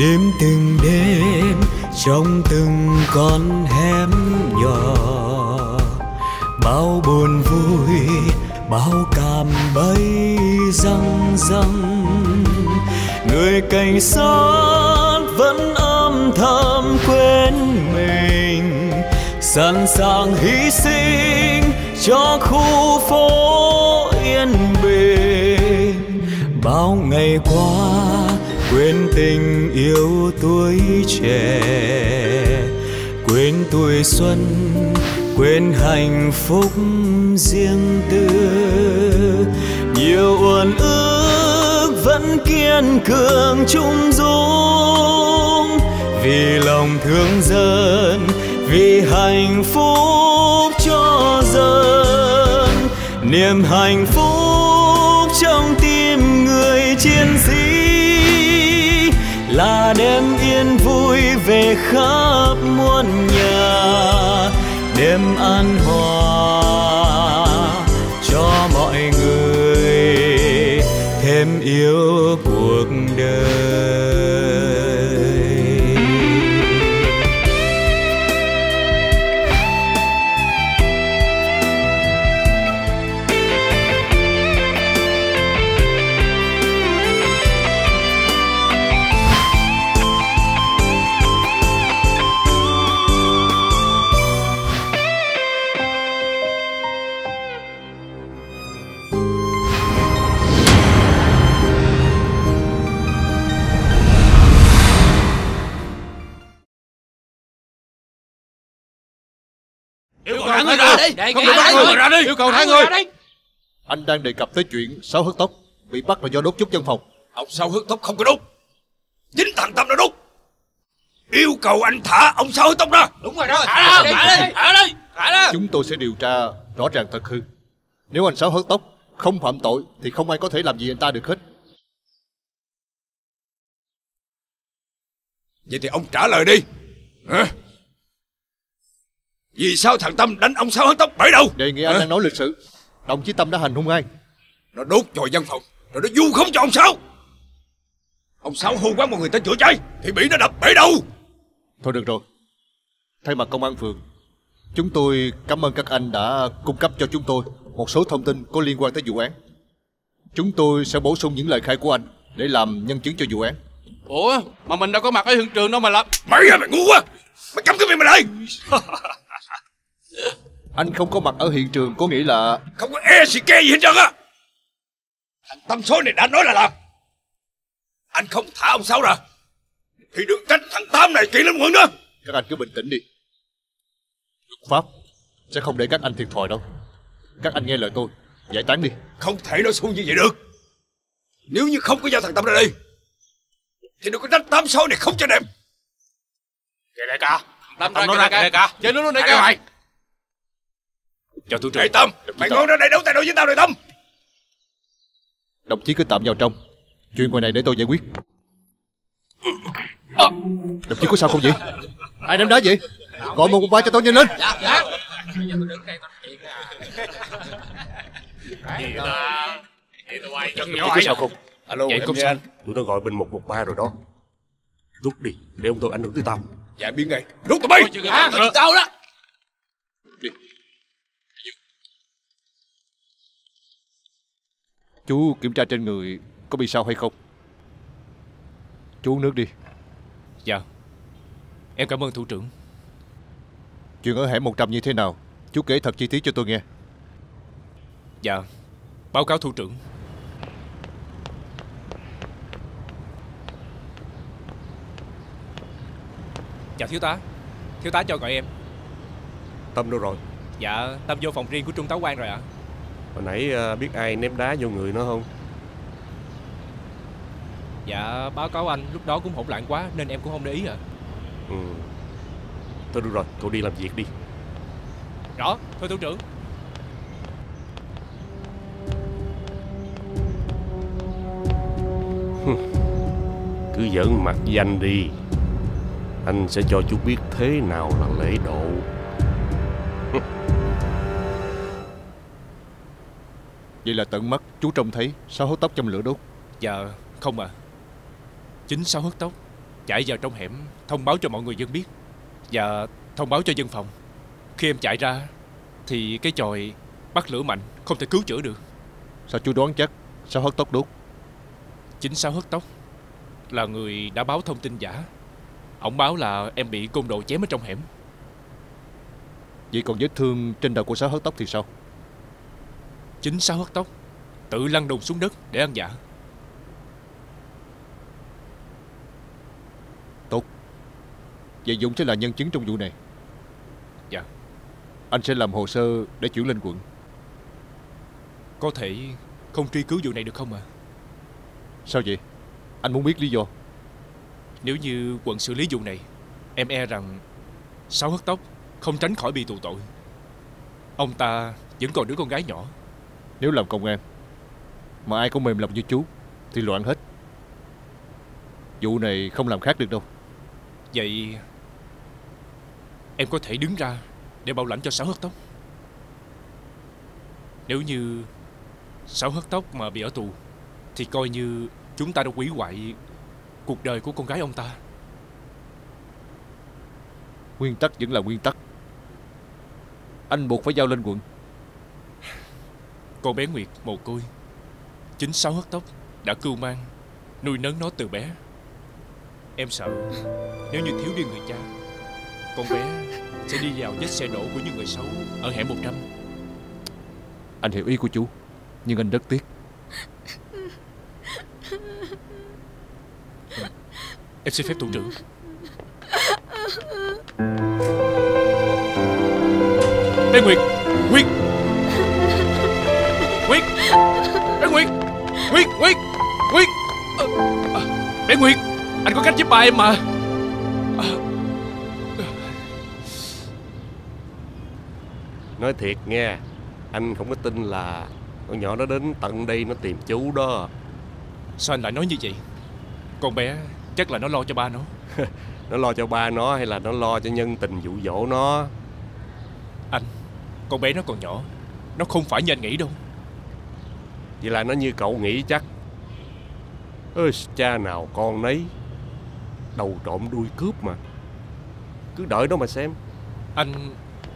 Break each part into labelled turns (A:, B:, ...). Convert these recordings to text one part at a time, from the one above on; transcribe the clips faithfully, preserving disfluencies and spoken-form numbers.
A: Đêm từng đêm trong từng con hẻm nhỏ, bao buồn vui bao cạm bẫy răng răng. Người cảnh sát vẫn âm thầm quên mình, sẵn sàng hy sinh cho khu phố yên bình. Bao ngày qua quên tình yêu tuổi trẻ, quên tuổi xuân, quên hạnh phúc riêng tư. Nhiều uẩn ức vẫn kiên cường chung dung, vì lòng thương dân, vì hạnh phúc cho dân. Niềm hạnh phúc trong tim người chiến sĩ là đêm yên vui về khắp muôn nhà, đêm an hòa cho mọi người thêm yêu cuộc đời.
B: Yêu cầu thả người ra đi, không được bắt người ra đi. Yêu cầu thả người.
C: Anh đang đề cập tới chuyện Sáu Hớt Tóc bị bắt là do đốt chút văn phòng.
B: Ông Sáu Hớt Tóc không có đốt, chính thằng Tâm đã đốt. Yêu cầu anh thả ông Sáu Hớt Tóc ra. Đúng rồi đó, thả ra, thả đi, thả đi, thả ra.
C: Chúng tôi sẽ điều tra rõ ràng thật hư. Nếu anh Sáu Hớt Tóc không phạm tội thì không ai có thể làm gì anh ta được hết.
B: Vậy thì ông trả lời đi. Hả? Vì sao thằng Tâm đánh ông Sáu Hớt Tóc bể đầu?
C: Đề nghị anh đang nói lịch sự. Đồng chí Tâm đã hành hung ai?
B: Nó đốt chòi văn phòng, rồi nó vu khống cho ông Sáu. Ông Sáu hô quán mọi người tới chữa cháy thì bị nó đập bể đầu.
C: Thôi được rồi. Thay mặt công an phường, chúng tôi cảm ơn các anh đã cung cấp cho chúng tôi một số thông tin có liên quan tới vụ án. Chúng tôi sẽ bổ sung những lời khai của anh để làm nhân chứng cho vụ án.
D: Ủa mà mình đâu có mặt ở hiện trường đâu mà làm.
B: Mày à, mày ngu quá. Mày cấm cái miệng mày lại.
C: Anh không có mặt ở hiện trường có nghĩa là
B: không có e gì ke gì hết trơn á. Thằng Tâm số này đã nói là làm. Anh không thả ông Sáu ra thì đừng trách thằng Tám này kiện lên quận nữa.
C: Các anh cứ bình tĩnh đi. Luật pháp sẽ không để các anh thiệt thòi đâu. Các anh nghe lời tôi, giải tán đi.
B: Không thể nói xuông như vậy được. Nếu như không có giao thằng Tâm ra đây thì đừng có trách Tám số này không cho đẹp. Kìa đại ca,
D: Tâm ra kìa đại ca, chơi nó luôn đại ca.
B: Chào thủ trưởng. Tâm, mày ngon ra đây đấu tay đôi với tao rồi Tâm.
C: Đồng chí cứ tạm vào trong, chuyện ngoài này để tôi giải quyết. À, đồng chí có sao không vậy? Ai ném đá vậy? Gọi một một ba cho tôi nhanh lên.
D: Dạ, dạ.
C: Đồng chí có sao không?
B: Alo,
E: vậy
B: không sao.
E: Tụi nó gọi bên một một ba rồi đó. Rút đi, để ông tôi ảnh hưởng tới tao.
B: Dạ biết ngay. Rút tụi bay.
D: Tao đó.
C: Đi. Chú kiểm tra trên người có bị sao hay không? Chú uống nước đi.
F: Dạ, em cảm ơn thủ trưởng.
C: Chuyện ở hẻm một trăm như thế nào, chú kể thật chi tiết cho tôi nghe.
F: Dạ, báo cáo thủ trưởng. Dạ thiếu tá. Thiếu tá cho gọi em.
E: Tâm đâu rồi?
F: Dạ, Tâm vô phòng riêng của Trung tá Quang rồi ạ.
E: Hồi nãy uh, biết ai ném đá vô người nó không?
F: Dạ, báo cáo anh, lúc đó cũng hỗn loạn quá nên em cũng không để ý ạ.
E: Ừ. Thôi được rồi, cậu đi làm việc đi.
F: Rõ, thôi thủ trưởng.
E: Cứ giỡn mặt danh đi. Anh sẽ cho chú biết thế nào là lễ độ.
C: Vậy là tận mắt chú trông thấy Sáu Hớt Tóc trong lửa đốt?
F: Dạ, không à. Chính Sáu Hớt Tóc chạy vào trong hẻm thông báo cho mọi người dân biết, và thông báo cho dân phòng. Khi em chạy ra thì cái chòi bắt lửa mạnh, không thể cứu chữa được.
C: Sao chú đoán chắc Sáu Hớt Tóc đốt?
F: Chính Sáu Hớt Tóc là người đã báo thông tin giả. Ông báo là em bị côn đồ chém ở trong hẻm.
C: Vậy còn vết thương trên đầu của Sáu Hớt Tóc thì sao?
F: Chính Sáu Hớt Tóc tự lăn đùng xuống đất để ăn dạ.
C: Tốt. Vậy Dũng sẽ là nhân chứng trong vụ này.
F: Dạ.
C: Anh sẽ làm hồ sơ để chuyển lên quận.
F: Có thể không truy cứu vụ này được không ạ? À?
C: Sao vậy? Anh muốn biết lý do.
F: Nếu như quận xử lý vụ này, em e rằng Sáu Hớt Tóc không tránh khỏi bị tù tội. Ông ta vẫn còn đứa con gái nhỏ.
C: Nếu làm công an mà ai cũng mềm lòng như chú thì loạn hết. Vụ này không làm khác được đâu.
F: Vậy em có thể đứng ra để bảo lãnh cho Sáu Hớt Tóc. Nếu như Sáu Hớt Tóc mà bị ở tù thì coi như chúng ta đã hủy hoại cuộc đời của con gái ông ta.
C: Nguyên tắc vẫn là nguyên tắc. Anh buộc phải giao lên quận.
F: Con bé Nguyệt mồ côi, chính Sáu Hớt Tóc đã cưu mang nuôi nấng nó từ bé. Em sợ nếu như thiếu đi người cha, con bé sẽ đi vào vết xe đổ của những người xấu ở hẻm một trăm.
C: Anh hiểu ý của chú, nhưng anh rất tiếc.
F: Em xin phép thủ trưởng. Bé Nguyệt, Nguyệt, Nguyệt, bé Nguyệt, Nguyệt, Nguyệt, Nguyệt. À, à, bé Nguyệt, anh có cách giúp ba em mà. À.
E: Nói thiệt nghe, anh không có tin là con nhỏ nó đến tận đây nó tìm chú đó.
F: Sao anh lại nói như vậy? Con bé chắc là nó lo cho ba nó.
E: Nó lo cho ba nó hay là nó lo cho nhân tình dụ dỗ nó?
F: Anh, con bé nó còn nhỏ, nó không phải như anh nghĩ đâu.
E: Vậy là nó như cậu nghĩ chắc. Ơi, cha nào con nấy, đầu trộm đuôi cướp mà. Cứ đợi đó mà xem.
F: Anh...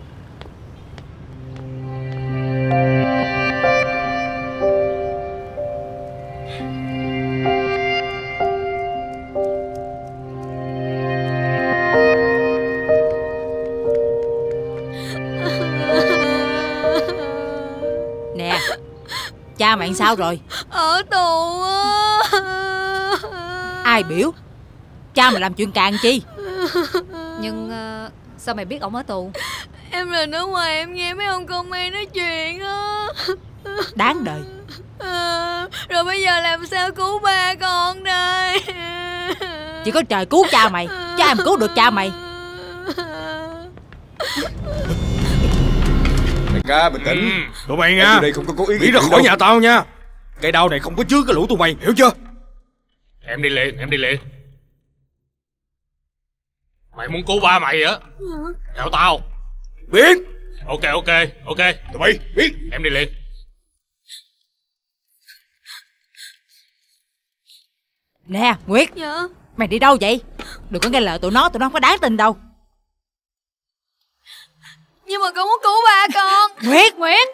G: Nè, cha mày sao rồi?
H: Ở tù á.
G: Ai biểu? Cha mày làm chuyện càng chi?
H: Nhưng uh, sao mày biết ổng ở tù? Em là ở ngoài em nghe mấy ông công an nói chuyện á.
G: Đáng đời.
H: À, rồi bây giờ làm sao cứu ba con đây?
G: Chỉ có trời cứu cha mày, chứ ai mà cứu được cha mày.
B: Đại ca bình tĩnh.
I: Ừ, tụi mày nha,
B: đây không có cố ý
I: nghĩ ra khỏi đâu. Nhà tao nha. Cây đao này không có chứa cái lũ tụi mày, hiểu chưa? Em đi liền, em đi liền. Mày muốn cứu ba mày á? Theo tao. Biết. Ok, ok, ok. Tụi mày biết. Em đi liền.
G: Nè Nguyệt.
H: Dạ.
G: Mày đi đâu vậy? Đừng có nghe lời tụi nó, tụi nó không có đáng tin đâu.
H: Nhưng mà con muốn cứu ba con.
G: Nguyệt, Nguyệt.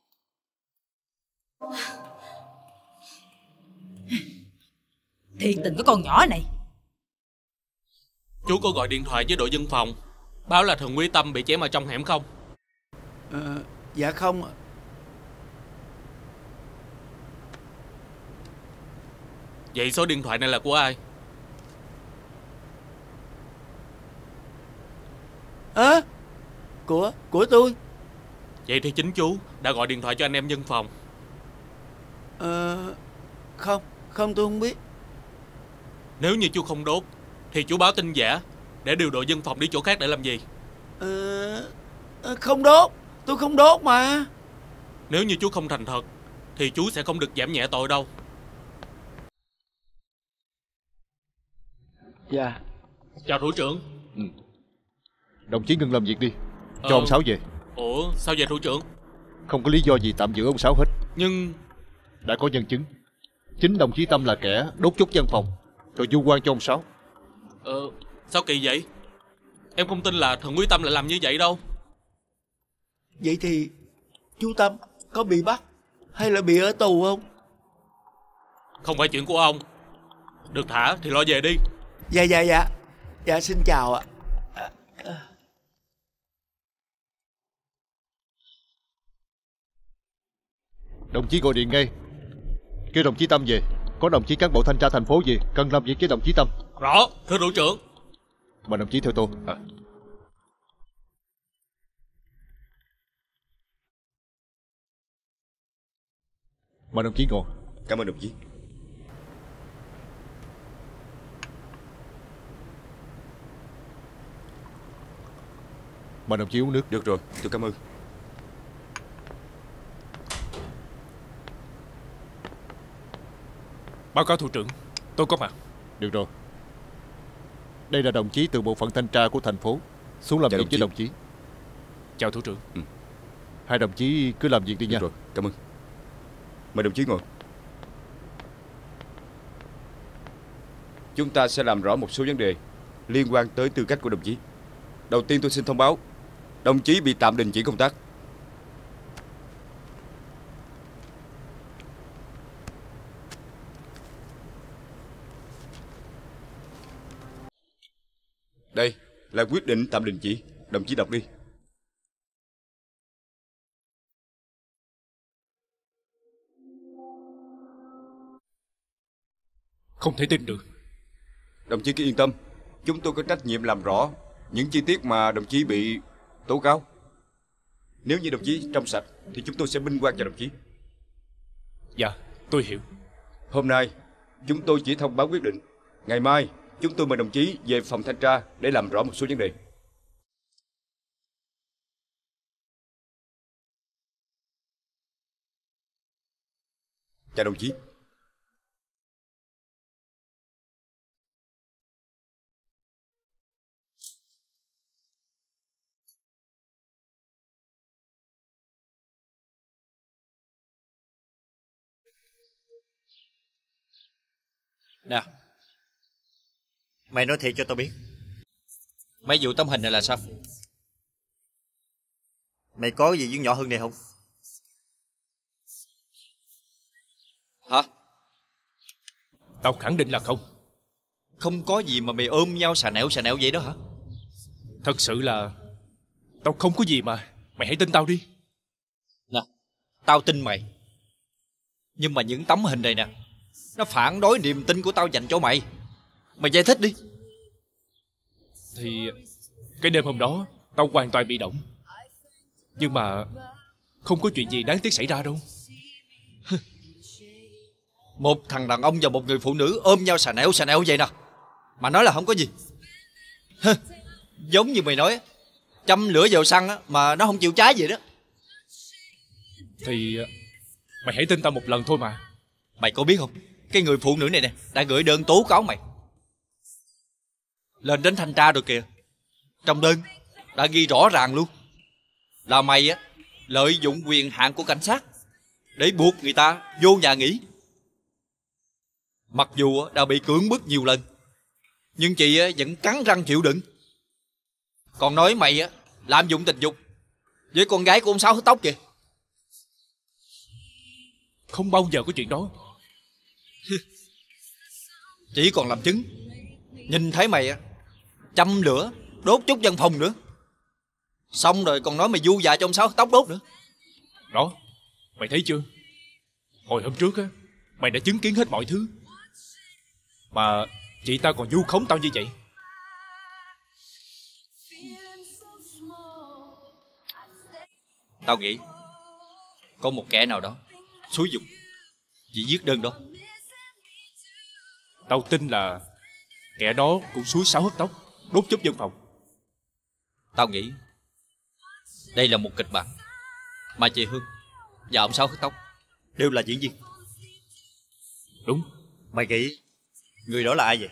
G: Thiệt tình cái con nhỏ này.
D: Chú có gọi điện thoại với đội dân phòng báo là thượng úy Tâm bị chém ở trong hẻm không?
J: Ờ, dạ không.
D: Vậy số điện thoại này là của ai?
J: Ơ à, Của, của tôi.
D: Vậy thì chính chú đã gọi điện thoại cho anh em dân phòng.
J: Ờ, không, không tôi không biết.
D: Nếu như chú không đốt thì chú báo tin giả để điều đội dân phòng đi chỗ khác để làm gì?
J: Ờ, không đốt, tôi không đốt mà.
D: Nếu như chú không thành thật thì chú sẽ không được giảm nhẹ tội đâu.
J: Dạ.
D: Chào thủ trưởng.
C: Ừ. Đồng chí ngừng làm việc đi, cho
D: ờ...
C: ông Sáu về.
D: Ủa sao về thủ trưởng?
C: Không có lý do gì tạm giữ ông Sáu hết.
D: Nhưng
C: đã có nhân chứng. Chính đồng chí Tâm là kẻ đốt chốt văn phòng rồi vu oan cho ông Sáu.
D: Ờ, sao kỳ vậy? Em không tin là thượng úy Tâm lại làm như vậy đâu.
J: Vậy thì chú Tâm có bị bắt hay là bị ở tù không?
D: Không phải chuyện của ông. Được thả thì lo về đi.
J: Dạ dạ dạ. Dạ xin chào ạ. À, à.
C: Đồng chí gọi điện ngay, kêu đồng chí Tâm về. Có đồng chí cán bộ thanh tra thành phố về, cần làm việc với đồng chí Tâm.
D: Rõ, thưa thủ trưởng.
C: Mời đồng chí theo tôi. À. Mời đồng chí ngồi.
B: Cảm ơn đồng chí.
C: Mời đồng chí uống nước.
B: Được rồi, tôi cảm ơn.
F: Báo cáo thủ trưởng, tôi có mặt.
C: Được rồi. Đây là đồng chí từ bộ phận thanh tra của thành phố xuống làm
B: Chào
C: việc
B: đồng
C: với
B: chí.
C: đồng chí.
F: Chào thủ trưởng.
B: Ừ.
C: Hai đồng chí cứ làm việc đi
B: Được
C: nha.
B: rồi, cảm ơn. Mời đồng chí ngồi. Chúng ta sẽ làm rõ một số vấn đề liên quan tới tư cách của đồng chí. Đầu tiên tôi xin thông báo, đồng chí bị tạm đình chỉ công tác. Đây là quyết định tạm đình chỉ, đồng chí đọc đi.
F: Không thể tin được.
B: Đồng chí cứ yên tâm, chúng tôi có trách nhiệm làm rõ những chi tiết mà đồng chí bị tố cáo. Nếu như đồng chí trong sạch thì chúng tôi sẽ minh oan cho đồng chí.
F: Dạ, tôi hiểu.
B: Hôm nay chúng tôi chỉ thông báo quyết định. Ngày mai chúng tôi mời đồng chí về phòng thanh tra để làm rõ một số vấn đề. Chào đồng chí.
K: Nè, mày nói thiệt cho tao biết, mấy vụ tấm hình này là sao? Mày có gì với nhỏ Hưng này không? Hả?
F: Tao khẳng định là không.
K: Không có gì mà mày ôm nhau xà nẹo xà nẹo vậy đó hả?
F: Thật sự là tao không có gì mà. Mày hãy tin tao đi.
K: Nè, tao tin mày. Nhưng mà những tấm hình này nè, nó phản đối niềm tin của tao dành cho mày. Mày giải thích đi.
F: Thì cái đêm hôm đó tao hoàn toàn bị động. Nhưng mà không có chuyện gì đáng tiếc xảy ra đâu.
K: Một thằng đàn ông và một người phụ nữ ôm nhau xà nẹo xà nẹo vậy nè, mà nói là không có gì. Giống như mày nói, châm lửa vào xăng á, mà nó không chịu cháy vậy đó.
F: Thì mày hãy tin tao một lần thôi mà.
K: Mày có biết không, cái người phụ nữ này nè đã gửi đơn tố cáo mày lên đến thanh tra rồi kìa. Trong đơn đã ghi rõ ràng luôn là mày á lợi dụng quyền hạn của cảnh sát để buộc người ta vô nhà nghỉ. Mặc dù đã bị cưỡng bức nhiều lần, nhưng chị vẫn cắn răng chịu đựng. Còn nói mày á lạm dụng tình dục với con gái của ông Sáu hớt tóc kìa.
F: Không bao giờ có chuyện đó.
K: Chỉ còn làm chứng. Nhìn thấy mày á châm lửa đốt chút văn phòng nữa, xong rồi còn nói mày du dạ cho ông Sáu hớt tóc đốt nữa.
F: Đó, mày thấy chưa? Hồi hôm trước á mày đã chứng kiến hết mọi thứ, mà chị ta còn vu khống tao như vậy.
K: Tao nghĩ có một kẻ nào đó xúi dục chị viết đơn đó.
F: Tao tin là kẻ đó cũng xúi Sáu hớt tóc đốt chút văn phòng.
K: Tao nghĩ đây là một kịch bản mà chị Hương và ông Sáu hớt tóc đều là diễn viên.
F: Đúng.
K: Mày nghĩ người đó là ai vậy?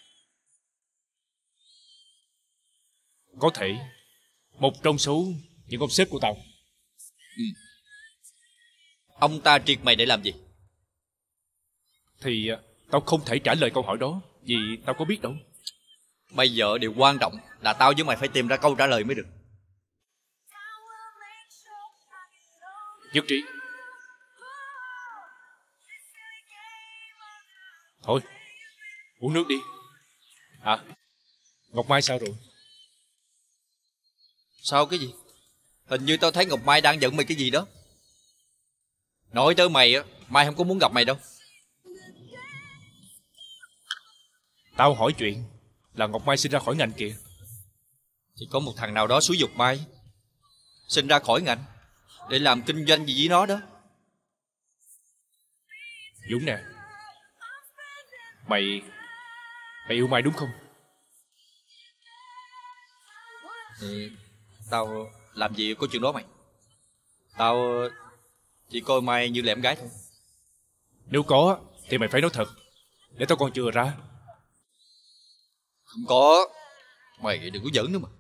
F: Có thể một trong số những ông sếp của tao.
K: Ừ. Ông ta triệt mày để làm gì?
F: Thì tao không thể trả lời câu hỏi đó vì tao có biết đâu.
K: Bây giờ điều quan trọng là tao với mày phải tìm ra câu trả lời mới được.
F: Nhất trí. Thôi, uống nước đi. À, Ngọc Mai sao rồi?
K: Sao cái gì? Hình như tao thấy Ngọc Mai đang giận mày cái gì đó. Nói tới mày á, Mai không có muốn gặp mày đâu.
F: Tao hỏi chuyện là Ngọc Mai sinh ra khỏi ngành kìa.
K: Thì có một thằng nào đó xúi giục Mai sinh ra khỏi ngành để làm kinh doanh gì với nó đó.
F: Dũng nè, Mày Mày yêu Mai đúng không?
K: Ừ, tao làm gì có chuyện đó mày. Tao chỉ coi Mai như là em gái thôi.
F: Nếu có thì mày phải nói thật, để tao còn chừa ra.
K: Không có. Mày đừng có giỡn nữa mà.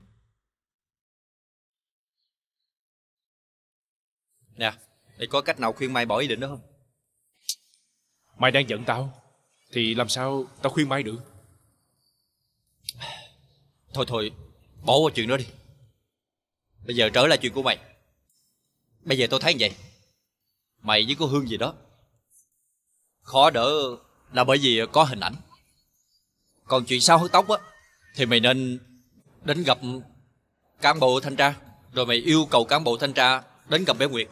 K: Nè, để có cách nào khuyên Mai bỏ ý định đó không?
F: Mai đang giận tao thì làm sao tao khuyên Mai được?
K: Thôi thôi, bỏ qua chuyện đó đi. Bây giờ trở lại chuyện của mày. Bây giờ tôi thấy như vậy, mày với cô Hương gì đó khó đỡ là bởi vì có hình ảnh. Còn chuyện sau hớt tóc á thì mày nên đến gặp cán bộ thanh tra, rồi mày yêu cầu cán bộ thanh tra đến gặp bé Nguyệt,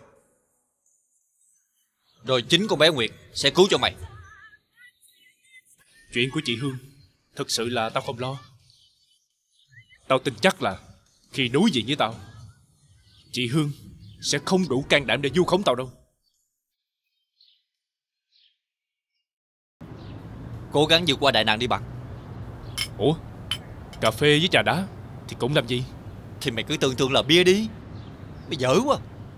K: rồi chính con bé Nguyệt sẽ cứu cho mày.
F: Chuyện của chị Hương thực sự là tao không lo. Tao tin chắc là khi đối diện với tao, chị Hương sẽ không đủ can đảm để vu khống tao đâu.
K: Cố gắng vượt qua đại nạn đi bạn.
F: Ủa, cà phê với trà đá thì cũng làm gì?
K: Thì mày cứ tưởng tượng là bia đi. Mày dở quá.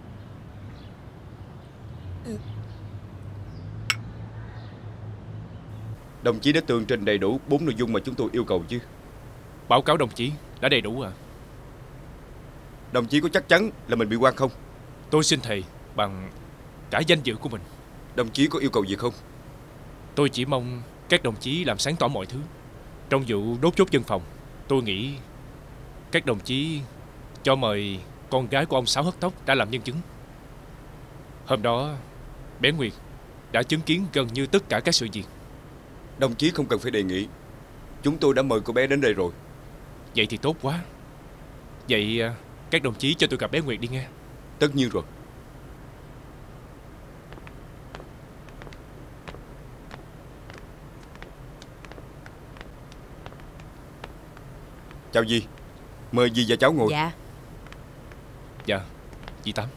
B: Đồng chí đã tường trình đầy đủ bốn nội dung mà chúng tôi yêu cầu chứ?
F: Báo cáo đồng chí đã đầy đủ à?
B: Đồng chí có chắc chắn là mình bị oan không?
F: Tôi xin thề bằng cả danh dự của mình.
B: Đồng chí có yêu cầu gì không?
F: Tôi chỉ mong các đồng chí làm sáng tỏ mọi thứ. Trong vụ đốt chốt dân phòng, tôi nghĩ các đồng chí cho mời con gái của ông Sáu hớt tóc đã làm nhân chứng. Hôm đó bé Nguyệt đã chứng kiến gần như tất cả các sự việc.
B: Đồng chí không cần phải đề nghị, chúng tôi đã mời cô bé đến đây rồi.
F: Vậy thì tốt quá. Vậy các đồng chí cho tôi gặp bé Nguyệt đi nghe.
B: Tất nhiên rồi. Chào dì. Mời dì và cháu ngồi.
G: Dạ.
F: Dạ, dì Tám.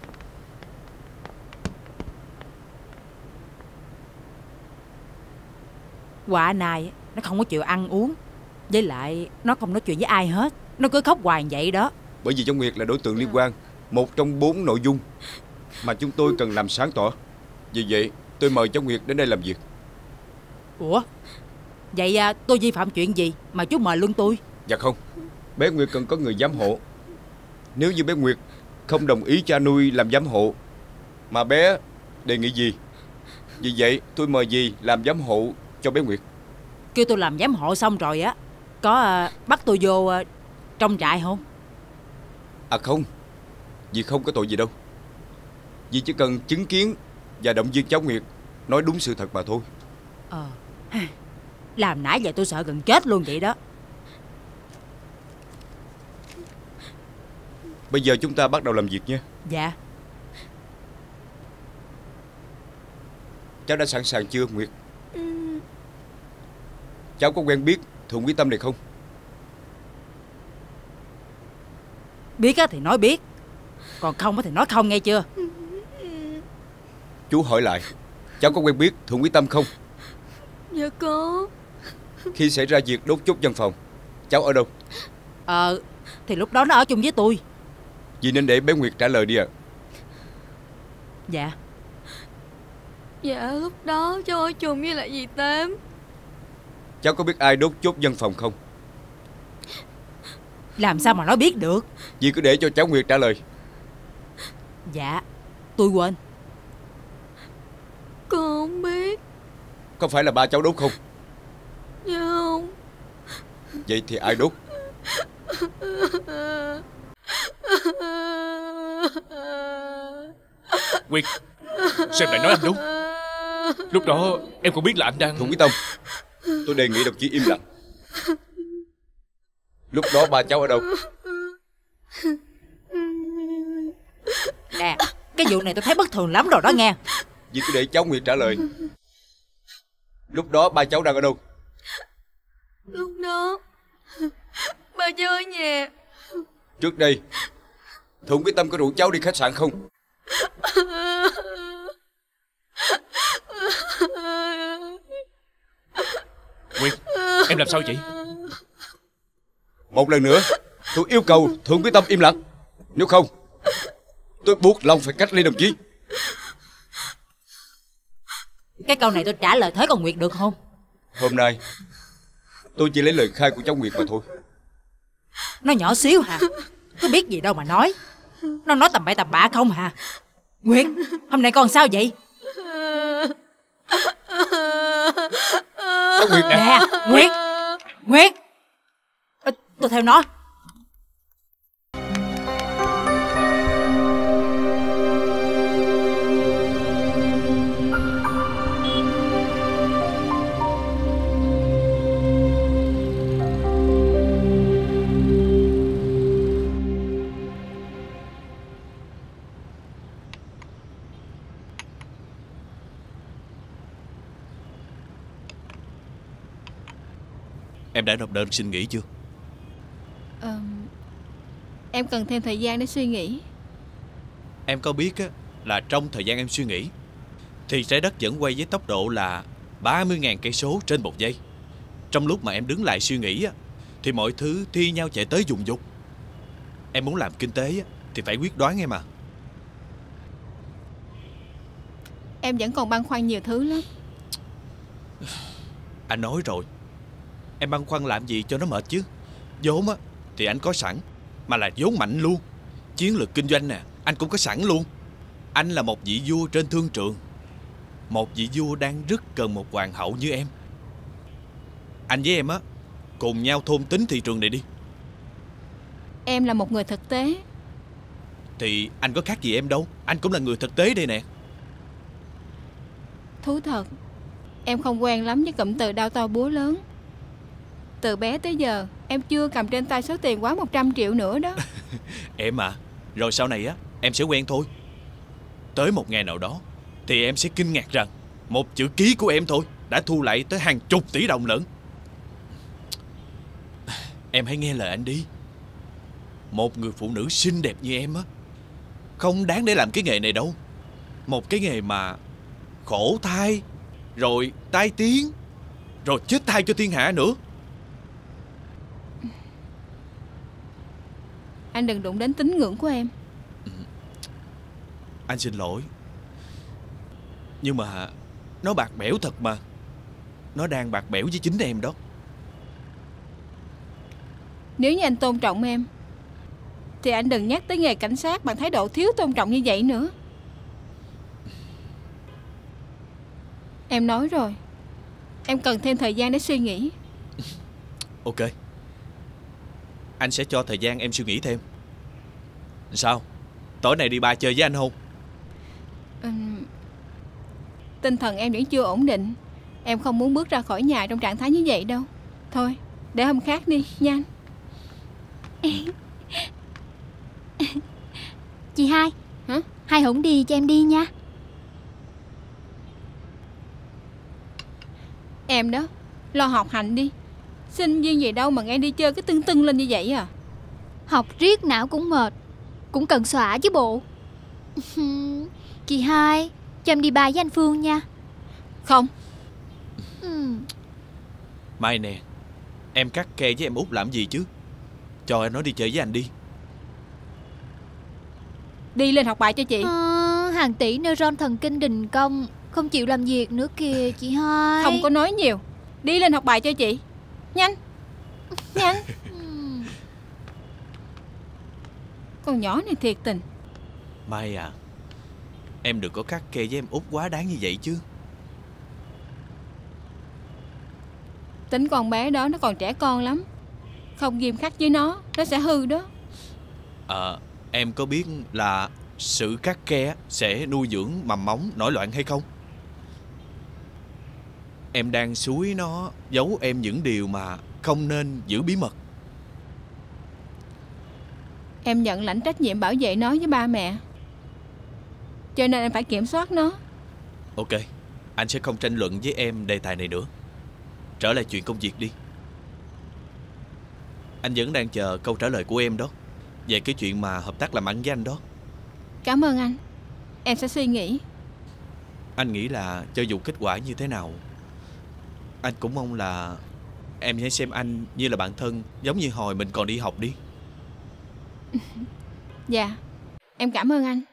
G: Quả này nó không có chịu ăn uống, với lại nó không nói chuyện với ai hết. Nó cứ khóc hoài vậy đó.
B: Bởi vì cháu Nguyệt là đối tượng liên quan, một trong bốn nội dung mà chúng tôi cần làm sáng tỏ. Vì vậy tôi mời cháu Nguyệt đến đây làm việc.
G: Ủa, vậy à, tôi vi phạm chuyện gì mà chú mời luôn tôi?
B: Dạ không, bé Nguyệt cần có người giám hộ. Nếu như bé Nguyệt không đồng ý cha nuôi làm giám hộ, mà bé đề nghị gì, vì vậy tôi mời dì làm giám hộ cho bé Nguyệt.
G: Kêu tôi làm giám hộ xong rồi á, có à, bắt tôi vô à, trong trại không?
B: À không, dì không có tội gì đâu. Dì chỉ cần chứng kiến và động viên cháu Nguyệt nói đúng sự thật mà thôi.
G: Ờ, làm nãy giờ tôi sợ gần chết luôn vậy đó.
B: Bây giờ chúng ta bắt đầu làm việc nha.
G: Dạ.
B: Cháu đã sẵn sàng chưa Nguyệt? Ừ. Cháu có quen biết Thượng Quý Tâm này không?
G: Biết á thì nói biết, còn không á thì nói không, nghe chưa?
B: Chú hỏi lại, cháu có quen biết Thượng Quý Tâm không?
H: Dạ có.
B: Khi xảy ra việc đốt chốt văn phòng, cháu ở đâu?
G: Ờ, thì lúc đó nó ở chung với tôi.
B: Dì nên để bé Nguyệt trả lời đi ạ. À.
G: Dạ.
H: Dạ lúc đó cháu ở chung với lại dì Tám.
B: Cháu có biết ai đốt chốt văn phòng không?
G: Làm sao mà nó biết được?
B: Dì cứ để cho cháu Nguyệt trả lời.
G: Dạ, tôi quên.
H: Con không biết.
B: Có phải là ba cháu đốt không?
H: Dạ không.
B: Vậy thì ai đốt?
F: Nguyệt, sao em lại nói anh đốt? Lúc đó em cũng biết là anh đang...
B: Thượng Quý Tông, tôi đề nghị đồng chí im lặng. Lúc đó ba cháu ở đâu?
G: Nè, cái vụ này tôi thấy bất thường lắm rồi đó nghe.
B: Vậy tôi để cháu Nguyệt trả lời. Lúc đó ba cháu đang ở đâu?
L: Lúc đó ba cháu ở nhà.
B: Trước đây Thượng Quý Tâm có rủ cháu đi khách sạn không?
F: Nguyệt, em làm sao vậy?
B: Một lần nữa tôi yêu cầu Thượng Quý Tâm im lặng. Nếu không tôi buộc lòng phải cách ly đồng chí.
G: Cái câu này tôi trả lời thế còn Nguyệt được không?
B: Hôm nay tôi chỉ lấy lời khai của cháu Nguyệt mà thôi.
G: Nó nhỏ xíu hả? Có biết gì đâu mà nói. Nó nói tầm bậy tầm bạ không hả? Nguyệt, hôm nay con sao vậy?
B: Cháu Nguyệt nè.
G: Nè, Nguyệt, Nguyệt. Ê, tôi theo nó.
K: Em đã nộp đơn xin nghỉ chưa?
L: Ờ, em cần thêm thời gian để suy nghĩ.
K: Em có biết á, là trong thời gian em suy nghĩ thì trái đất vẫn quay với tốc độ là ba mươi nghìn cây số trên một giây. Trong lúc mà em đứng lại suy nghĩ á, thì mọi thứ thi nhau chạy tới vùng vụt. Em muốn làm kinh tế á, thì phải quyết đoán em à.
L: Em vẫn còn băn khoăn nhiều thứ lắm.
K: Anh nói rồi, em băn khoăn làm gì cho nó mệt chứ. Vốn á thì anh có sẵn, mà là vốn mạnh luôn. Chiến lược kinh doanh nè, anh cũng có sẵn luôn. Anh là một vị vua trên thương trường, một vị vua đang rất cần một hoàng hậu như em. Anh với em á, cùng nhau thôn tính thị trường này đi.
L: Em là một người thực tế.
K: Thì anh có khác gì em đâu, anh cũng là người thực tế đây nè.
L: Thú thật, em không quen lắm với cụm từ đao to búa lớn. Từ bé tới giờ em chưa cầm trên tay số tiền quá một trăm triệu nữa đó.
K: Em à, rồi sau này á em sẽ quen thôi. Tới một ngày nào đó thì em sẽ kinh ngạc rằng một chữ ký của em thôi đã thu lại tới hàng chục tỷ đồng lận. Em hãy nghe lời anh đi. Một người phụ nữ xinh đẹp như em á, không đáng để làm cái nghề này đâu. Một cái nghề mà khổ thai, rồi tai tiếng, rồi chết thai cho thiên hạ nữa.
L: Anh đừng đụng đến tín ngưỡng của em.
K: Anh xin lỗi, nhưng mà nó bạc bẽo thật mà. Nó đang bạc bẽo với chính em đó.
L: Nếu như anh tôn trọng em thì anh đừng nhắc tới nghề cảnh sát bằng thái độ thiếu tôn trọng như vậy nữa. Em nói rồi, em cần thêm thời gian để suy nghĩ.
K: Ok, anh sẽ cho thời gian em suy nghĩ thêm. Sao, tối nay đi bar chơi với anh không?
L: Ừ, tinh thần em vẫn chưa ổn định. Em không muốn bước ra khỏi nhà trong trạng thái như vậy đâu. Thôi, để hôm khác đi nha anh.
M: Chị hai.
L: Hả?
M: Hai không đi cho em đi nha.
L: Em đó, lo học hành đi. Sinh viên gì đâu mà nghe đi chơi cái tưng tưng lên như vậy à.
M: Học riết não cũng mệt, cũng cần xõa chứ bộ. Chị hai, cho em đi bài với anh Phương nha.
L: Không.
M: ừ.
K: Mai nè, em cắt ke với em Út làm gì chứ? Cho em nó đi chơi với anh đi.
L: Đi lên học bài cho chị.
M: à, Hàng tỷ neuron thần kinh đình công, không chịu làm việc nữa kìa chị hai.
L: Không có nói nhiều, đi lên học bài cho chị. Nhanh. Nhanh. Con nhỏ này thiệt tình.
K: Mai à, em đừng có cắt ke với em Út quá đáng như vậy chứ.
L: Tính con bé đó nó còn trẻ con lắm. Không nghiêm khắc với nó, nó sẽ hư đó.
N: À, em có biết là sự khắt khe sẽ nuôi dưỡng mầm móng nổi loạn hay không? Em đang xúi nó giấu em những điều mà không nên giữ bí mật.
L: Em nhận lãnh trách nhiệm bảo vệ nó với ba mẹ, cho nên em phải kiểm soát nó.
N: Ok, anh sẽ không tranh luận với em đề tài này nữa. Trở lại chuyện công việc đi. Anh vẫn đang chờ câu trả lời của em đó, về cái chuyện mà hợp tác làm ăn với anh đó.
L: Cảm ơn anh, em sẽ suy nghĩ.
N: Anh nghĩ là cho dù kết quả như thế nào, anh cũng mong là em hãy xem anh như là bạn thân, giống như hồi mình còn đi học đi.
L: Dạ, em cảm ơn anh.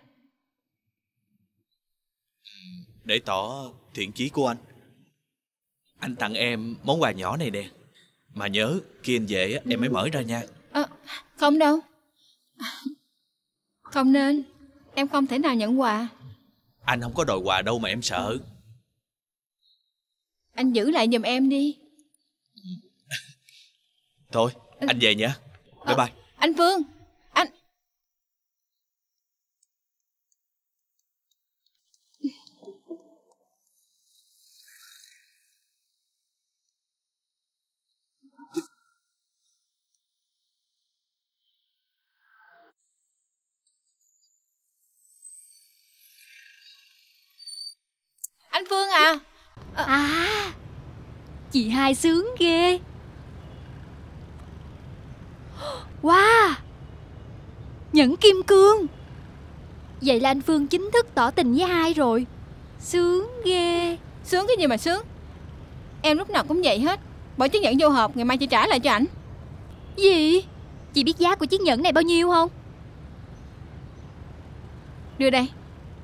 N: Để tỏ thiện chí của anh, anh tặng em món quà nhỏ này nè. Mà nhớ khi anh về em mới mở ra nha.
L: À, không đâu. Không nên, em không thể nào nhận quà.
N: Anh không có đòi quà đâu mà em sợ.
L: Anh giữ lại giùm em đi.
N: Thôi, anh về nha. Bye bye.
L: Anh Phương, anh... Anh Phương à.
M: À, à chị hai sướng ghê. Wow, nhẫn kim cương. Vậy là anh Phương chính thức tỏ tình với hai rồi. Sướng ghê.
L: Sướng cái gì mà sướng. Em lúc nào cũng vậy hết. Bỏ chiếc nhẫn vô hộp, ngày mai chị trả lại cho ảnh.
M: Gì? Chị biết giá của chiếc nhẫn này bao nhiêu không?
L: Đưa đây.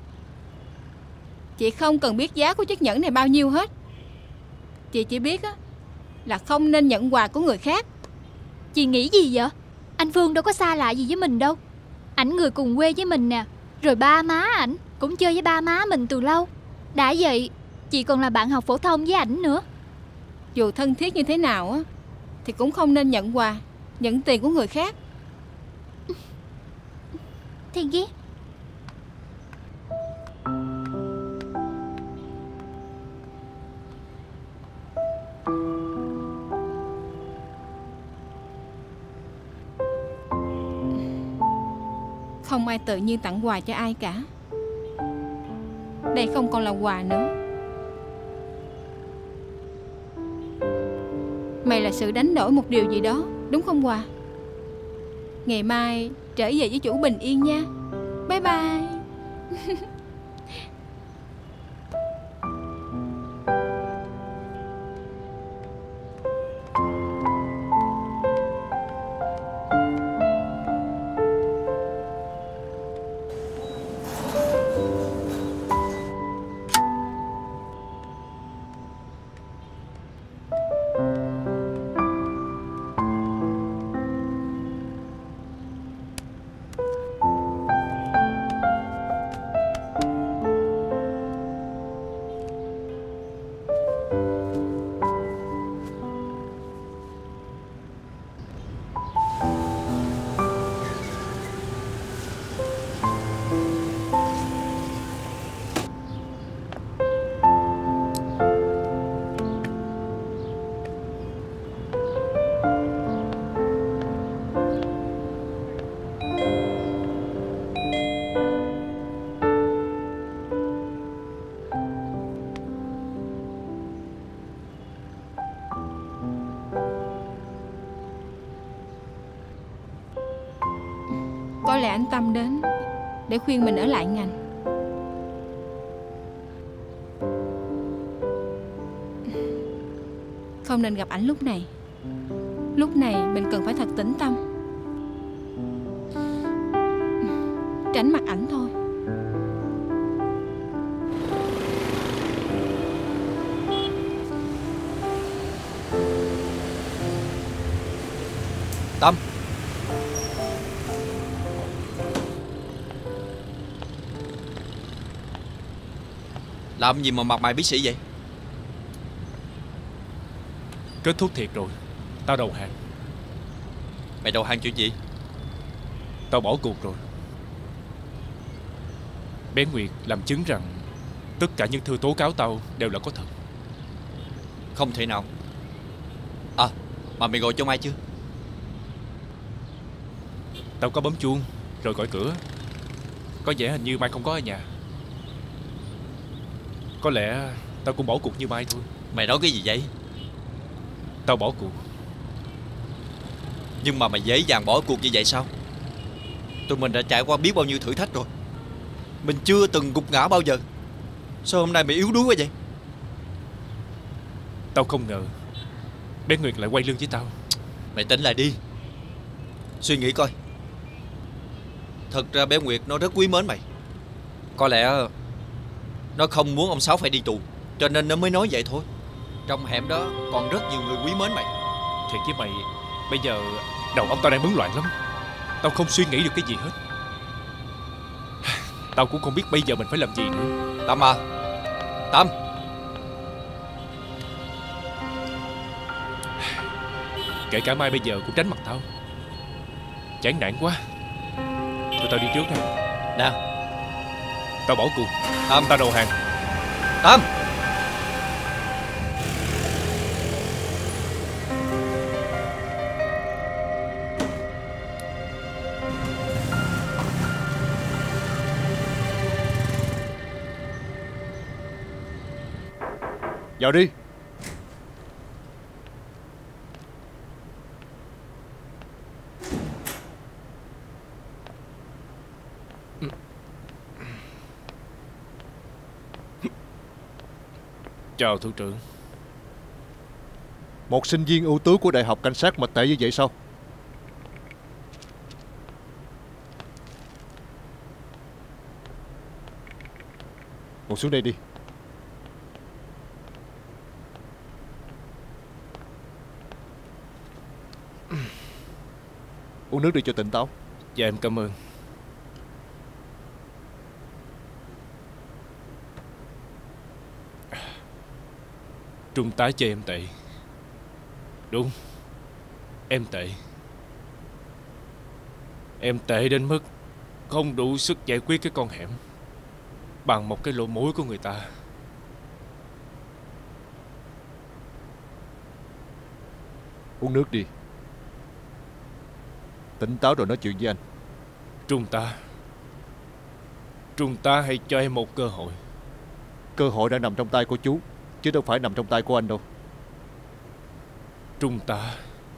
L: Chị không cần biết giá của chiếc nhẫn này bao nhiêu hết. Chị chỉ biết á là không nên nhận quà của người khác.
M: Chị nghĩ gì vậy? Anh Phương đâu có xa lạ gì với mình đâu. Ảnh người cùng quê với mình nè. Rồi ba má ảnh cũng chơi với ba má mình từ lâu. Đã vậy chị còn là bạn học phổ thông với ảnh nữa.
L: Dù thân thiết như thế nào á thì cũng không nên nhận quà, nhận tiền của người khác.
M: Thiên ghét.
L: Không ai tự nhiên tặng quà cho ai cả. Đây không còn là quà nữa. Mày là sự đánh đổi một điều gì đó, đúng không Hòa? Ngày mai trở về với chủ bình yên nha. Bye bye. Có lẽ anh Tâm đến để khuyên mình ở lại ngành. Không nên gặp ảnh lúc này. Lúc này mình cần phải thật tĩnh tâm, tránh mặt ảnh thôi.
K: Tâm, làm gì mà mặt mày bí sĩ vậy?
F: Kết thúc thiệt rồi, tao đầu hàng.
K: Mày đầu hàng chuyện gì?
F: Tao bỏ cuộc rồi. Bé Nguyệt làm chứng rằng tất cả những thư tố cáo tao đều là có thật.
K: Không thể nào. À, mà mày gọi cho Mai chưa?
F: Tao có bấm chuông rồi gọi cửa. Có vẻ hình như Mai không có ở nhà. Có lẽ tao cũng bỏ cuộc như Mai thôi.
K: Mày nói cái gì vậy?
F: Tao bỏ cuộc.
K: Nhưng mà mày dễ dàng bỏ cuộc như vậy sao? Tụi mình đã trải qua biết bao nhiêu thử thách rồi. Mình chưa từng gục ngã bao giờ. Sao hôm nay mày yếu đuối quá vậy?
F: Tao không ngờ bé Nguyệt lại quay lưng với tao.
K: Mày tỉnh lại đi. Suy nghĩ coi. Thật ra bé Nguyệt nó rất quý mến mày. Có lẽ nó không muốn ông Sáu phải đi tù, cho nên nó mới nói vậy thôi. Trong hẻm đó còn rất nhiều người quý mến mày.
F: Thiệt với mày, bây giờ đầu óc tao đang bấn loạn lắm. Tao không suy nghĩ được cái gì hết. Tao cũng không biết bây giờ mình phải làm gì nữa.
K: Tâm à, Tâm.
F: Kể cả Mai bây giờ cũng tránh mặt tao. Chán nản quá. Tụi tao đi trước thôi.
K: Nè,
F: tao bỏ cuộc.
K: Tâm.
F: Tao đầu hàng.
K: Tâm.
C: Vào đi.
F: Chào thủ trưởng.
C: Một sinh viên ưu tú của Đại học Cảnh sát mà tệ như vậy sao? Ngồi xuống đây đi. Uống nước đi cho tỉnh táo.
F: Dạ em cảm ơn. Trung tá chê em tệ. Đúng, em tệ. Em tệ đến mức không đủ sức giải quyết cái con hẻm bằng một cái lỗ mũi của người ta.
C: Uống nước đi. Tỉnh táo rồi nói chuyện với anh.
F: Trung tá, Trung tá hãy cho em một cơ hội.
C: Cơ hội đã nằm trong tay của chú, chứ đâu phải nằm trong tay của anh đâu.
F: Trung tá,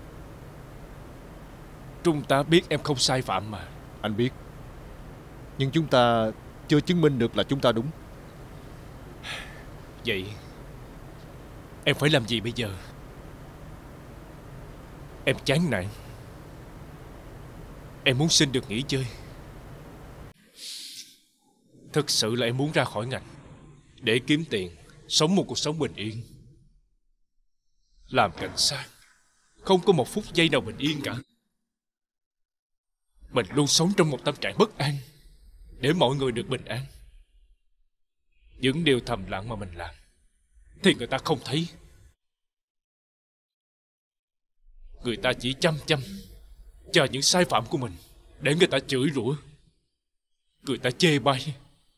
F: Trung tá biết em không sai phạm mà.
C: Anh biết. Nhưng chúng ta chưa chứng minh được là chúng ta đúng.
F: Vậy em phải làm gì bây giờ? Em chán nản. Em muốn xin được nghỉ chơi. Thực sự là em muốn ra khỏi ngành để kiếm tiền, sống một cuộc sống bình yên. Làm cảnh sát không có một phút giây nào bình yên cả. Mình luôn sống trong một tâm trạng bất an để mọi người được bình an. Những điều thầm lặng mà mình làm thì người ta không thấy. Người ta chỉ chăm chăm chờ những sai phạm của mình để người ta chửi rủa, người ta chê bai.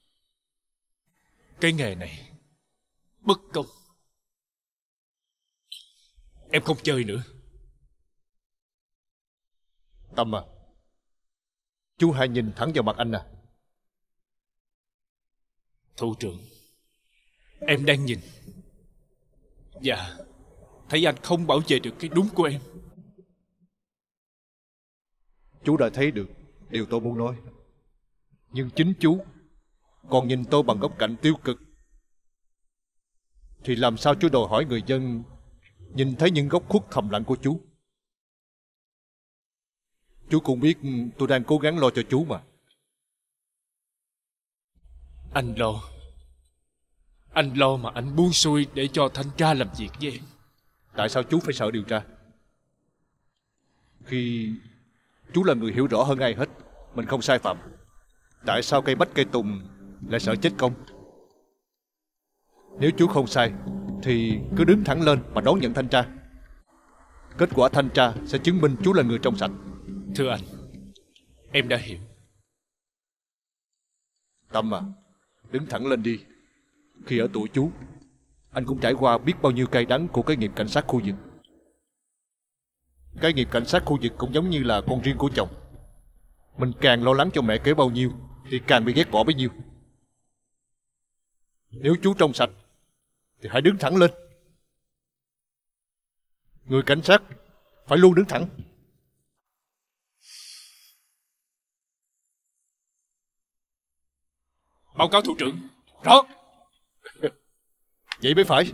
F: Cái nghề này bất công. Em không chơi nữa.
C: Tâm à, chú hãy nhìn thẳng vào mặt anh nè.
F: Thủ trưởng, em đang nhìn. Dạ, thấy anh không bảo vệ được cái đúng của em.
C: Chú đã thấy được điều tôi muốn nói. Nhưng chính chú còn nhìn tôi bằng góc cạnh tiêu cực, thì làm sao chú đòi hỏi người dân nhìn thấy những góc khuất thầm lặng của chú? Chú cũng biết tôi đang cố gắng lo cho chú mà.
F: Anh lo. Anh lo mà anh buông xuôi để cho thanh tra làm việc với em.
C: Tại sao chú phải sợ điều tra? Khi chú là người hiểu rõ hơn ai hết mình không sai phạm, tại sao cây bách cây tùng lại sợ chết công? Nếu chú không sai thì cứ đứng thẳng lên mà đón nhận thanh tra. Kết quả thanh tra sẽ chứng minh chú là người trong sạch.
F: Thưa anh, em đã hiểu.
C: Tâm à, đứng thẳng lên đi. Khi ở tuổi chú, anh cũng trải qua biết bao nhiêu cay đắng của cái nghiệp cảnh sát khu vực. Cái nghiệp cảnh sát khu vực cũng giống như là con riêng của chồng. Mình càng lo lắng cho mẹ kế bao nhiêu thì càng bị ghét bỏ bấy nhiêu. Nếu chú trong sạch thì hãy đứng thẳng lên. Người cảnh sát phải luôn đứng thẳng.
F: Báo cáo thủ trưởng. Rõ.
C: Vậy mới phải.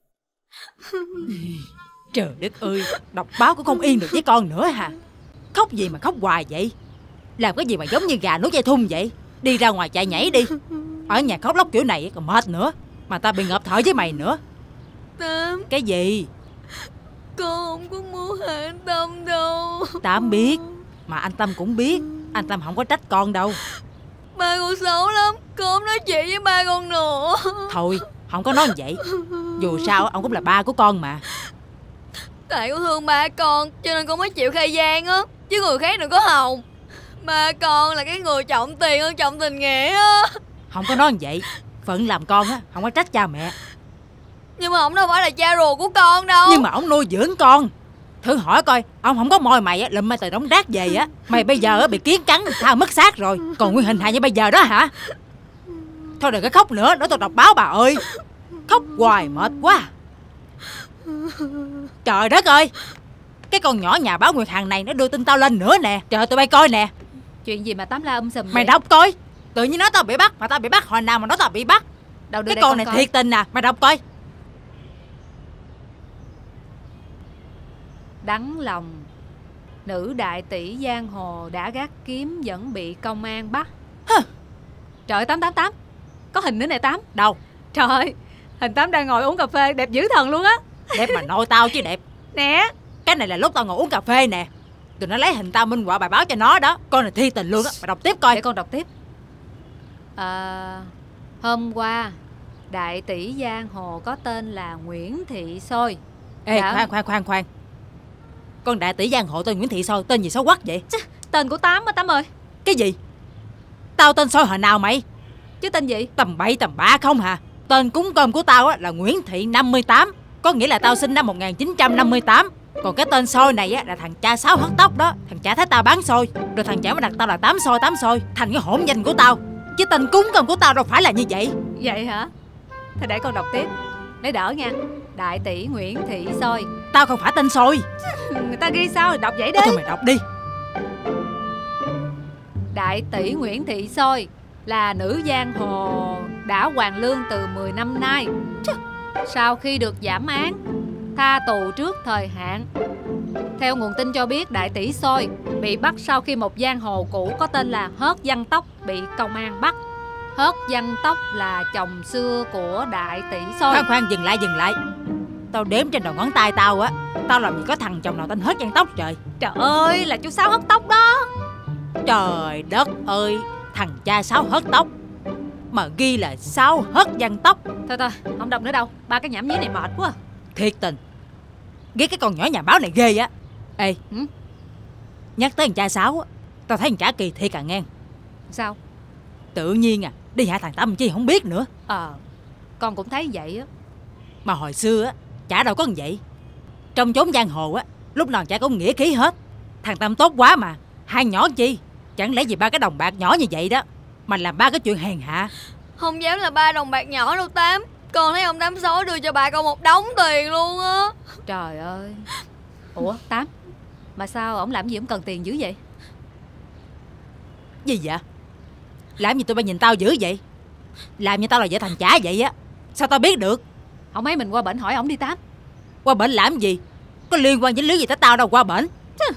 G: Trời đất ơi, đọc báo cũng không yên được với con nữa hả? Khóc gì mà khóc hoài vậy? Làm cái gì mà giống như gà nuốt dây thun vậy? Đi ra ngoài chạy nhảy đi. Ở nhà khóc lóc kiểu này còn mệt nữa. Mà ta bị ngợp thở với mày nữa.
O: Tám.
G: Cái gì?
O: Con không có muốn hại anh Tâm đâu.
G: Tám biết. Mà anh Tâm cũng biết. Anh Tâm không có trách con đâu.
O: Ba con xấu lắm. Con không nói chuyện với ba con nữa.
G: Thôi, không có nói vậy. Dù sao ông cũng là ba của con mà.
O: Tại con thương ba con cho nên con mới chịu khai gian á. Chứ người khác đừng có hòng. Ba con là cái người trọng tiền hơn trọng tình nghĩa á.
G: Không có nói vậy. Phận làm con á, không có trách cha mẹ.
O: Nhưng mà ông đâu phải là cha ruột của con đâu.
G: Nhưng mà ông nuôi dưỡng con. Thử hỏi coi, ông không có mồi mày á, lụm mày từ đống rác về á, mày bây giờ á bị kiến cắn tao mất xác rồi, còn nguyên hình hài như bây giờ đó hả? Thôi đừng có khóc nữa, để tôi đọc báo bà ơi. Khóc hoài mệt quá. Trời đất ơi, cái con nhỏ nhà báo Nguyệt Hằng này nó đưa tin tao lên nữa nè. Trời, tụi bay coi nè.
H: Chuyện gì mà Tám la um sùm
G: Mày
H: vậy?
G: đọc coi. Tự nhiên nói tao bị bắt, mà tao bị bắt hồi nào mà nói tao bị bắt.
H: Đâu đưa
G: cái
H: đây
G: con
H: con
G: này
H: coi.
G: thiệt tình à, mày đọc coi.
H: Đắng lòng, nữ đại tỷ giang hồ đã gác kiếm vẫn bị công an bắt.
G: Hừ.
H: Trời ơi, Tám Tám Tám, có hình nữa nè Tám.
G: Đâu?
H: Trời ơi, hình Tám đang ngồi uống cà phê đẹp dữ thần luôn á.
G: Đẹp mà nội tao chứ đẹp.
H: Nè,
G: cái này là lúc tao ngồi uống cà phê nè. Tụi nó lấy hình tao minh họa bài báo cho nó đó. Con này thi tình luôn á. Mày đọc tiếp coi.
H: Để con đọc tiếp. À, hôm qua đại tỷ giang hồ có tên là Nguyễn Thị Sôi.
G: Ê
H: đã...
G: khoan khoan khoan khoan. Con đại tỷ giang hồ tên Nguyễn Thị Sôi, tên gì xấu quắc vậy?
H: Chứ, tên của Tám á Tám ơi.
G: Cái gì? Tao tên Sôi hồi nào mày?
H: Chứ tên gì?
G: Tầm bậy tầm bạ không hả? Tên cúng cơm của tao á là Nguyễn Thị năm mươi tám. Có nghĩa là tao sinh năm một nghìn chín trăm năm mươi tám. Còn cái tên Sôi này á là thằng cha Sáu hớt tóc đó. Thằng cha thấy tao bán xôi, rồi thằng cha mới đặt tao là Tám Sôi Tám Sôi, thành cái hỗn danh của tao. Chứ tên cúng cơm của tao đâu phải là như vậy.
H: Vậy hả? Thôi để con đọc tiếp để đỡ nha. Đại tỷ Nguyễn Thị Sôi.
G: Tao không phải tên Sôi.
H: Người ta ghi sao thì đọc vậy đi.
G: Thôi mày đọc đi.
H: Đại tỷ Nguyễn Thị Sôi là nữ giang hồ đã hoàn lương từ mười năm nay. Sau khi được giảm án, tha tù trước thời hạn. Theo nguồn tin cho biết, đại tỷ Sôi bị bắt sau khi một giang hồ cũ có tên là Hớt Văn Tóc bị công an bắt. Hớt Văn Tóc là chồng xưa của đại tỷ Sôi.
G: Khoan khoan, dừng lại dừng lại. Tao đếm trên đầu ngón tay tao á, tao làm gì có thằng chồng nào tên Hớt Văn Tóc trời.
H: Trời ơi, là chú Sáu hớt tóc đó.
G: Trời đất ơi, thằng cha Sáu hớt tóc mà ghi là Sáu Hớt Văn Tóc.
H: Thôi thôi, không đọc nữa đâu. Ba cái nhảm nhí này mệt quá.
G: Thiệt tình, ghét cái con nhỏ nhà báo này ghê á. Ê,
H: ừ?
G: Nhắc tới thằng cha Sáu á, tao thấy thằng chả kỳ thiệt à ngang.
H: Sao?
G: Tự nhiên à, đi hại thằng Tâm chi không biết nữa.
H: Ờ, à, con cũng thấy vậy á.
G: Mà hồi xưa á, chả đâu có như vậy. Trong chốn giang hồ á, lúc nào chả có nghĩa khí hết. Thằng Tâm tốt quá mà, hai nhỏ chi. Chẳng lẽ vì ba cái đồng bạc nhỏ như vậy đó mà làm ba cái chuyện hèn hạ.
O: Không dám là ba đồng bạc nhỏ đâu Tám. Con thấy ông Tám Sói đưa cho bà con một đống tiền luôn á.
H: Trời ơi. Ủa Tám, mà sao ổng làm gì ổng cần tiền dữ vậy?
G: Gì vậy? Làm gì tụi bay nhìn tao dữ vậy? Làm như tao là vợ thằng chả vậy á. Sao tao biết được?
H: Không mấy mình qua bển hỏi ổng đi Tám.
G: Qua bển làm gì? Có liên quan dính líu gì tới tao đâu qua bển.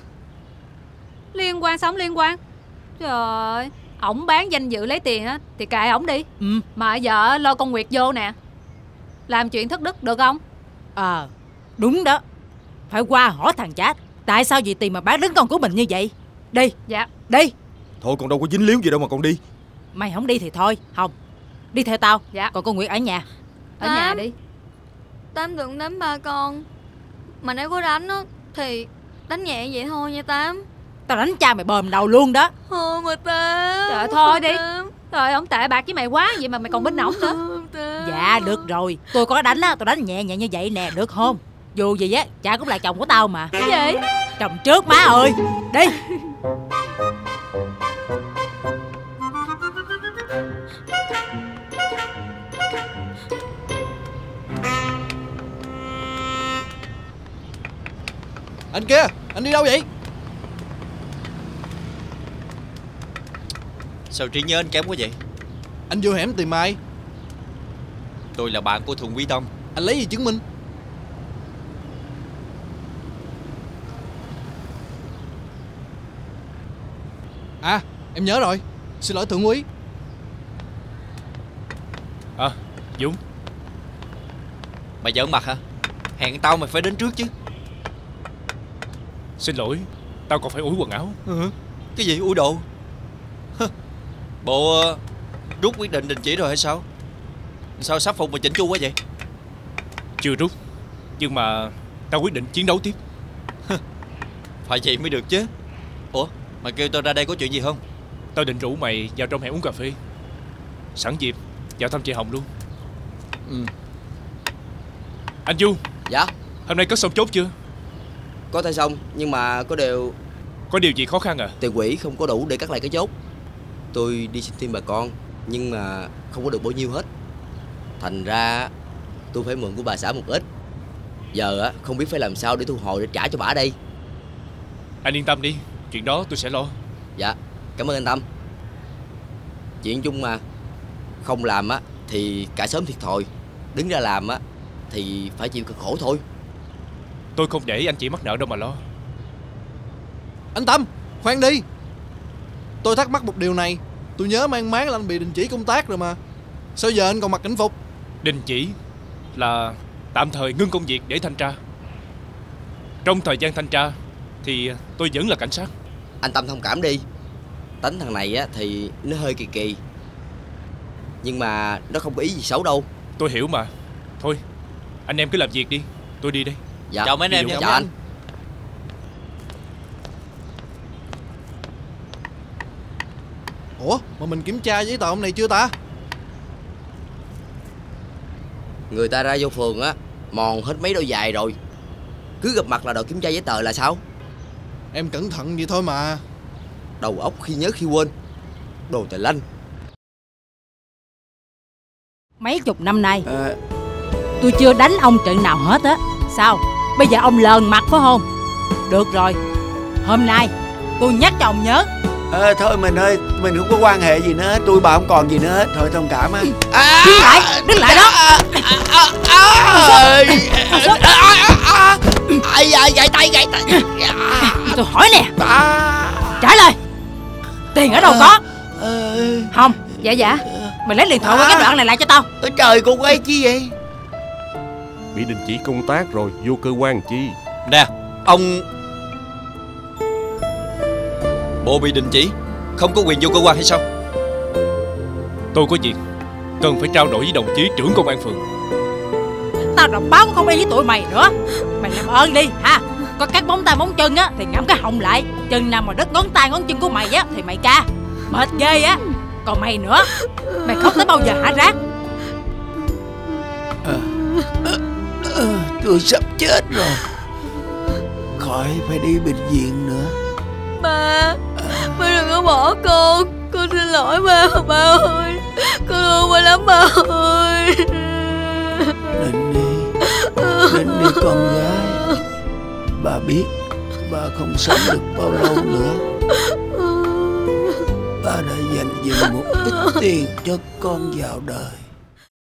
H: Liên quan sống liên quan. Trời ơi, ổng bán danh dự lấy tiền á thì kệ ổng đi.
G: Ừ.
H: Mà giờ lo con Nguyệt vô nè. Làm chuyện thất đức được không?
G: Ờ, à, đúng đó. Phải qua hỏi thằng chả tại sao vì tiền mà bán đứng con của mình như vậy. Đi.
H: Dạ.
G: Đi.
B: Thôi con đâu có dính líu gì đâu mà con đi.
G: Mày không đi thì thôi. Không, đi theo tao.
H: Dạ.
G: Còn con Nguyệt ở nhà.
H: Ở Tám. Nhà đi.
O: Tám đừng đánh ba con. Mà nếu có đánh á thì đánh nhẹ vậy thôi nha Tám.
G: Tao đánh cha mày bờm đầu luôn đó.
O: Thôi mà Tám.
H: Trời ơi, thôi đi. Trời, ông tệ bạc với mày quá, vậy mà mày còn binh ổng nữa.
G: Dạ được rồi, tôi có đánh á, tôi đánh nhẹ nhẹ như vậy nè, được không? Dù gì á, cha cũng là chồng của tao mà.
H: Cái gì?
G: Chồng trước má ơi. Đi.
N: Anh kia, anh đi đâu vậy?
K: Sao trí nhớ anh kém quá vậy?
N: Anh vô hẻm tìm ai?
K: Tôi là bạn của Thuần Quý Tâm.
N: Anh lấy gì chứng minh? À, em nhớ rồi. Xin lỗi thượng úy.
F: À, Dũng.
K: Mày giỡn mặt hả? Hẹn tao mày phải đến trước chứ.
F: Xin lỗi, tao còn phải ủi quần áo.
K: Ừ. Cái gì ủi đồ? Bộ uh, rút quyết định đình chỉ rồi hay sao? Sao sắp phục mà chỉnh chu quá vậy?
F: Chưa rút, nhưng mà tao quyết định chiến đấu tiếp.
K: Phải vậy mới được chứ. Ủa, mày kêu tao ra đây có chuyện gì không?
F: Tao định rủ mày vào trong hẻm uống cà phê. Sẵn dịp vào thăm chị Hồng luôn.
K: Ừ.
F: Anh Du.
P: Dạ.
F: Hôm nay có xong chốt chưa?
P: Có thể xong, nhưng mà có điều...
F: Có điều gì khó khăn à?
P: Tiền quỹ không có đủ để cắt lại cái chốt. Tôi đi xin thêm bà con, nhưng mà không có được bao nhiêu hết. Thành ra tôi phải mượn của bà xã một ít. Giờ á không biết phải làm sao để thu hồi để trả cho bà đây.
F: Anh yên tâm đi, chuyện đó tôi sẽ lo.
P: Dạ, cảm ơn anh Tâm. Chuyện chung mà. Không làm á thì cả xóm thiệt thòi. Đứng ra làm á thì phải chịu cực khổ thôi.
F: Tôi không để anh chị mắc nợ đâu mà lo.
N: Anh Tâm, khoan đi. Tôi thắc mắc một điều này. Tôi nhớ mang máng là anh bị đình chỉ công tác rồi mà. Sao giờ anh còn mặc cảnh phục?
F: Đình chỉ là tạm thời ngưng công việc để thanh tra. Trong thời gian thanh tra thì tôi vẫn là cảnh sát.
P: Anh Tâm thông cảm đi. Tính thằng này á thì nó hơi kỳ kỳ, nhưng mà nó không có ý gì xấu đâu.
F: Tôi hiểu mà. Thôi, anh em cứ làm việc đi. Tôi đi đây.
P: Dạ.
K: Chào mấy anh em nha.
P: Chào anh.
N: Ủa, mà mình kiểm tra giấy tờ ông này chưa ta?
P: Người ta ra vô phường á mòn hết mấy đôi giày rồi. Cứ gặp mặt là đòi kiểm tra giấy tờ là sao?
N: Em cẩn thận vậy thôi mà.
P: Đầu óc khi nhớ khi quên. Đồ tè lanh.
G: Mấy chục năm nay
J: à...
G: tôi chưa đánh ông trận nào hết á. Sao bây giờ ông lờn mặt phải không? Được rồi, hôm nay tôi nhắc cho ông nhớ.
J: à, Thôi mình ơi, mình không có quan hệ gì nữa hết. Tôi bà không còn gì nữa hết. Thôi thông cảm á.
G: à, Đứng lại, đứng lại đó.
J: Ai da, gãy tay, gãy tay.
G: Tôi hỏi nè, trả lời. Tiền ở đâu có? Không.
H: Dạ dạ.
G: Mày lấy điện thoại qua cái đoạn này lại cho tao.
J: Ôi trời, cô quay chi vậy?
E: Bị đình chỉ công tác rồi, vô cơ quan chi?
K: Nè, ông... Bộ bị đình chỉ, không có quyền vô cơ quan hay sao?
F: Tôi có việc cần phải trao đổi với đồng chí trưởng công an phường.
G: Tao đọc báo cũng không y với tụi mày nữa. Mày làm ơn đi ha. Có cắt móng tay móng chân á thì ngậm cái họng lại. Chân nào mà đứt ngón tay ngón chân của mày á thì mày ca. Mệt ghê á. Còn mày nữa, mày khóc tới bao giờ hả Rác?
J: à, à, à, Tôi sắp chết rồi. Khỏi phải đi bệnh viện nữa.
O: Ba, ba đừng có bỏ con. Con xin lỗi ba, ba ơi. Con thương ba lắm ba ơi.
J: Nín đi, nín đi con gái. Bà biết bà không sống được bao lâu nữa. Ba đã dành dụm một ít tiền cho con vào đời.